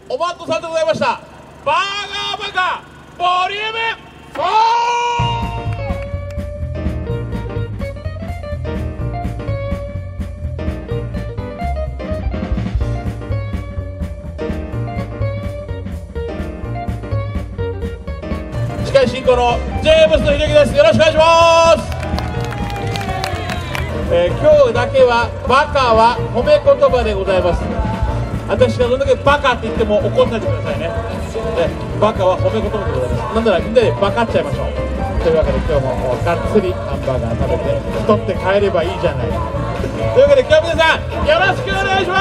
おまっとさんでございました。バーガーバカボリューム4。司会進行のジェームスの秀樹です。よろしくお願いします。今日だけはバカは褒め言葉でございます。私がどんだけバカって言っても怒んないでくださいね。バカは褒め言葉でございます。なんならみんなでバカっちゃいましょう。というわけで今日もがっつりハンバーガー食べて太って帰ればいいじゃない。というわけで今日皆さんよろしくお願いします。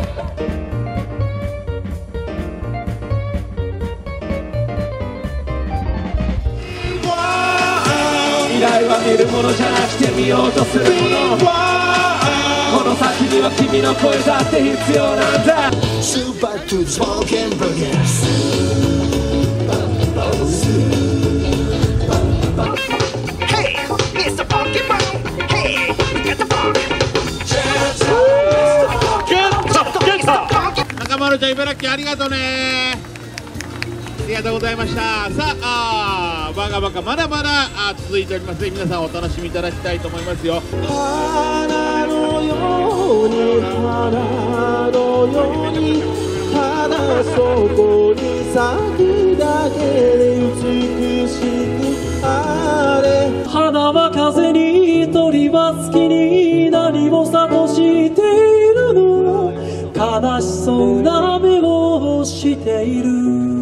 未来は見るものじゃなくて見ようとするもの。この先には君の声だって必要なんだ。スーパートゥースモーキンブルガス。Hey, Mr. Funky Bro. Hey, get the funk. Get 中丸ちゃん茨城ありがとうね。ありがとうございました。さあ、バカバカまだまだ続いておりますので皆さんお楽しみいただきたいと思いますよ。 花のように花のように花そこに咲くだけで美しくあれ。花は風に鳥は月に何も諭しているの。悲しそうな目をしている。